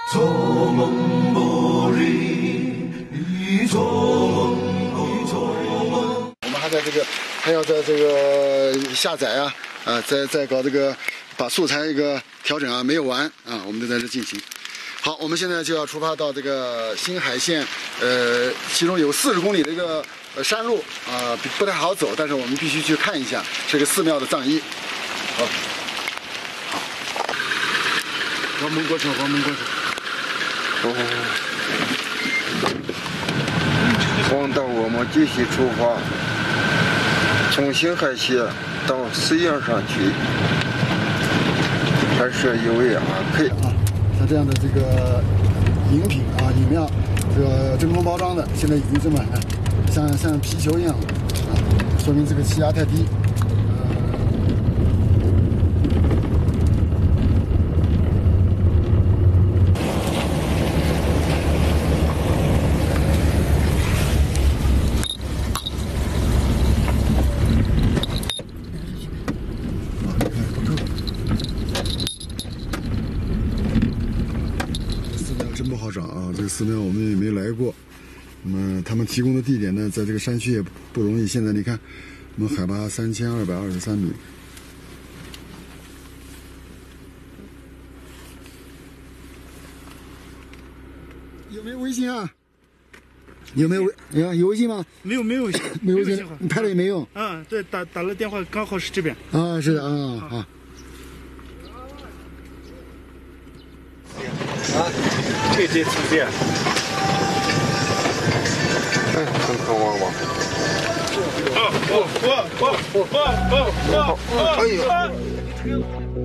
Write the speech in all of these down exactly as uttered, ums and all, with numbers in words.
我们还在这个，还要在这个下载啊，啊，再再搞这个，把素材一个调整啊，没有完啊，我们都在这进行。好，我们现在就要出发到这个新海县，呃，其中有四十公里的一个呃山路啊、呃，不太好走，但是我们必须去看一下这个寺庙的藏衣。好，好，黄门过桥，黄门过桥。哦。 黄道我们继续出发，从新海县到寺院上去，还是有位阿 K 啊。像这样的这个饮品啊，饮料，这个真空包装的，现在已经这么像像皮球一样啊，说明这个气压太低。真不好找啊！这个寺庙我们也没来过。那么他们提供的地点呢，在这个山区也不容易。现在你看，我们海拔三千二百二十三米。有没有微信啊？有没有微？有有微信吗？ 没有，没有， 没有微信。你拍了也没用。 嗯，对，打打了电话，刚好是这边。 啊，是的啊，好。 啊，这这出现。 哎，看看娃娃。 哦哦哦哦哦哦哦！哎呦！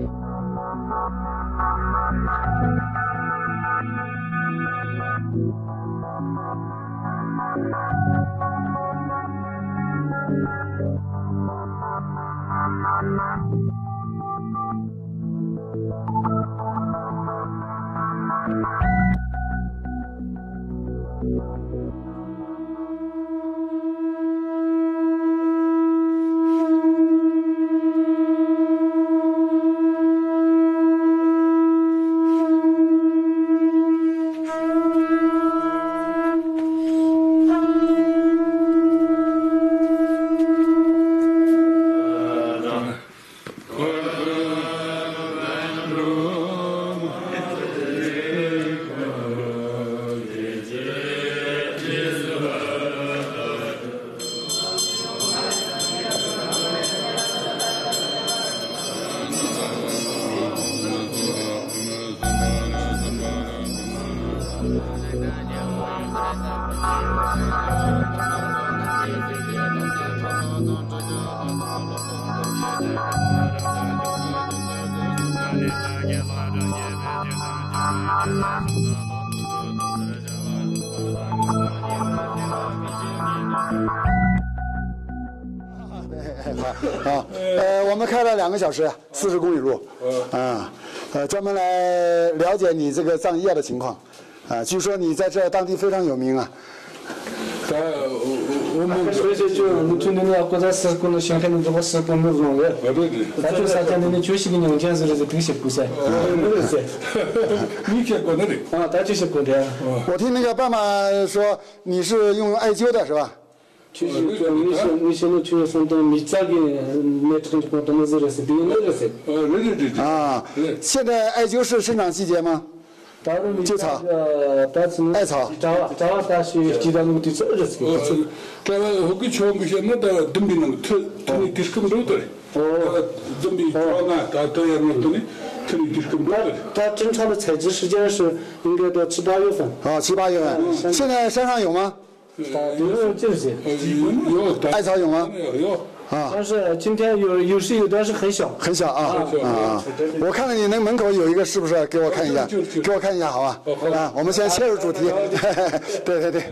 啊，呃，我们开了两个小时，四十公里路，啊，呃，专门来了解你这个藏医药的情况，啊，据说你在这当地非常有名啊。 我们所以说就我们村里呢，或者是可能想看到这个是跟我们容易，那就啥讲的呢，就是个年轻人是这东西不噻，不是你学过那的啊，他就是过的。 我听那个爸爸说你是用艾灸的是吧？ 就是说你说你现在就是说的你这个那这种活动是的是别的的噻。哦，对对对。 啊，现在艾灸是生长季节吗？ 就草， 艾草。 找啊找啊，但是知道那个就是二十个。 他那个全部现在都准备那个特特别提供多的。哦。准备装啊，他他要那个特别提供多的。 它正常的采集时间是应该到七八月份。 啊，七八月份。现在山上有吗？ 有这些。 有。 艾草有吗？ 有。 啊， 但是今天有有时有的是很小， 很小啊啊！我看到你那门口有一个，是不是？给我看一下，给我看一下，好吧？啊，我们先切入主题。对对对。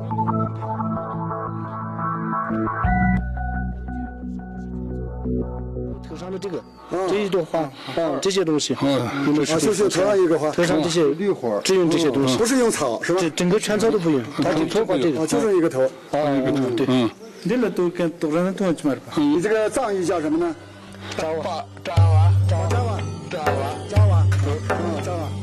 Thank you. 头上的这个，这一朵花啊，这些东西， 啊，就是头上一个花， 头上这些绿花， 只用这些东西， 不是用草是吧？ 这整个全草都不用，它就头发这个， 就剩一个头。 啊，对，嗯，那个都跟都让东西嘛。 你这个藏语叫什么呢？ 扎瓦， 扎瓦，扎瓦，扎瓦，扎瓦，扎瓦，嗯，扎瓦。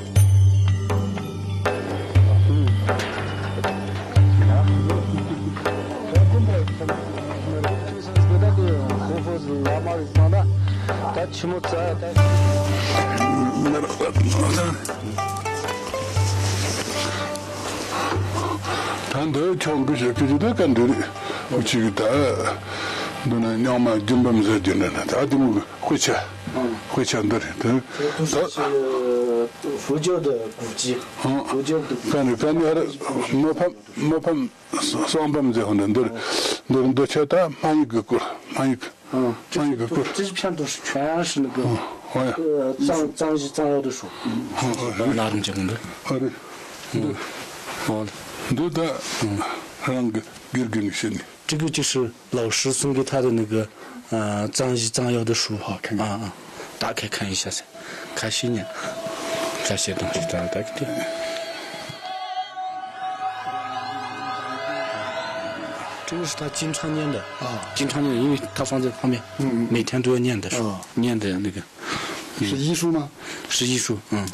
단도 총그시 그지도 간들이 우치기다 너는 냐마 dim밤서 되는 다들 회차 회차들 都是佛教的古迹，佛教的。 간이 간이 뭐팜 뭐팜 소밤제 하는 들 너는 도 쳤다 많이 그걸 많이 嗯，这 많이 그걸 这些片都是全是那个哎呃藏藏藏药的树，哪种讲的？ 그래 哦， 너다 하는 그 길경신이 这个就是老师送给他的那个呃藏医藏药的书，好看啊啊，打开看一下噻，看新年，这些东西打打开的。这个是他经常念的啊，经常念，因为他放在旁边，嗯，每天都要念的书，念的那个是医书吗？ 是医书，嗯。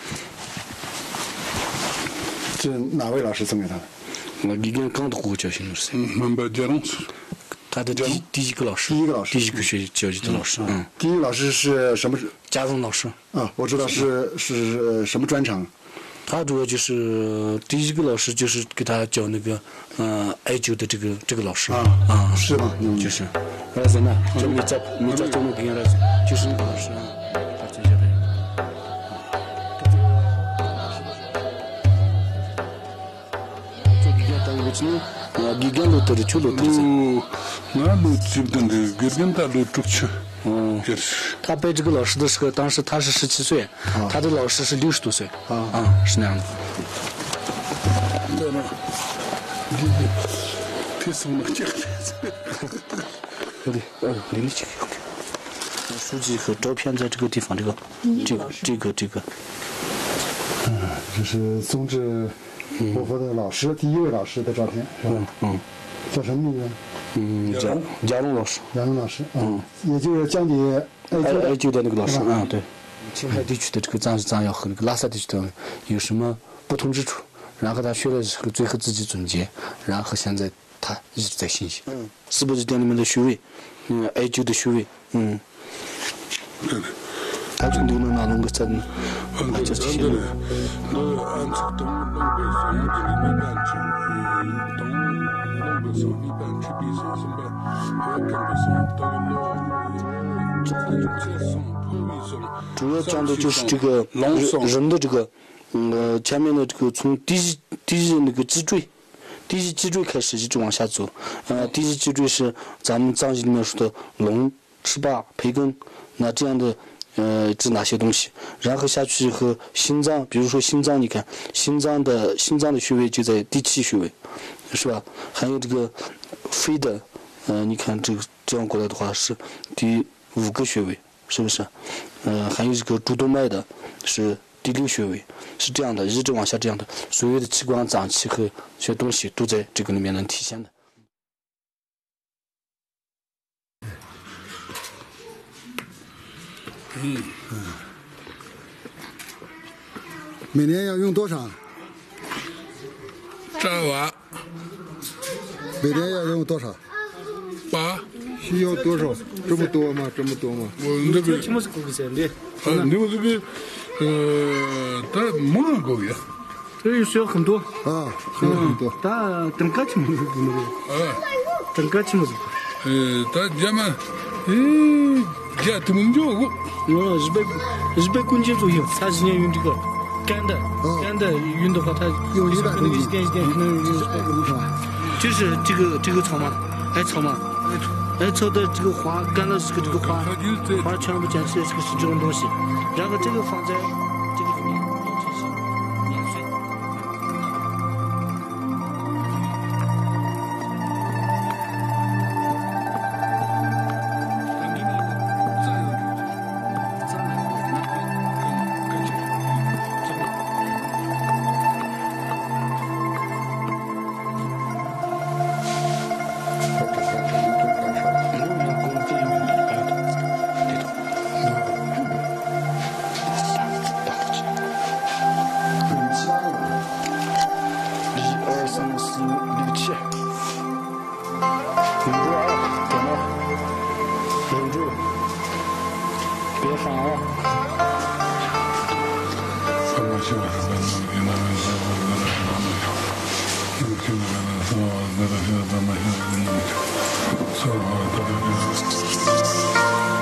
是哪位老师送给他的？ 我李根刚的国教训老师， 만바자랑 他的第第一个老师， 第一个老师， 第一个学教育的老师，嗯， 第一个老师是什么？ 家荣老师啊，我知道是是什么专长？ 他主要就是第一个老师就是给他教那个呃艾灸的这个这个老师啊啊， 是吗？嗯， 就是，儿子呢，就没在没在中国给人儿子，就是那个老师啊，他教的。 기간도 들어줄로 들지. 나도 집든데 길긴다도 쭉쳐. 嗯，他背这个老师的时候，当时他是十七岁，他的老师是六十多岁。啊啊，是那样的。 对了，你提送了这个。 有的，呃，领的这个。书籍和照片在这个地方，这个，这个，这个，这个。 嗯，这是宗智活佛的老师，第一位老师的照片，是吧？ 嗯。 叫什么名字？ 嗯，贾贾龙老师， 杨龙老师，嗯，也就是教你艾艾灸的那个老师啊，对。青海地区的这个藏藏药和那个拉萨地区的有什么不同之处？然后他学了之后，最后自己总结，然后现在他一直在信息。嗯，四宝积殿里面的穴位，嗯，艾灸的穴位，嗯。他从头能拿弄个在那，那这这些。 主要讲的就是这个人人的这个，呃，前面的这个从第一第一那个脊椎，第一脊椎开始一直往下走，呃，第一脊椎是咱们藏医里面说的龙、翅膀、培根，那这样的，呃，指哪些东西？然后下去以后，心脏，比如说心脏，你看心脏的心脏的穴位就在第七穴位，是吧？还有这个肺的，呃，你看这个这样过来的话是第五个穴位。 是不是？呃，还有这个主动脉的，是第六穴位，是这样的，一直往下这样的，所有的器官、脏器和这些东西都在这个里面能体现的。 嗯嗯。每年要用多少？ 扎瓦。 每年要用多少？ 八。 需要多少？这么多吗？这么多吗？ 我那边，啊，你们这边，呃，但没人够呀。 这需要很多啊，需要很多。 但等个起么子那个？ 啊， 等个起么子？ 呃，但咱们，嗯，家他们叫过。 用一百一百公斤左右，他一年用这个干的，干的用的话，他用一百公斤， 一点一点可能用一百公斤。就是这个这个草嘛，艾草嘛。 艾草的这个花干了之后，这个花花全部捡起来，这个是这种东西，然后这个放在这个里面，就是碾碎。 别上啊！ So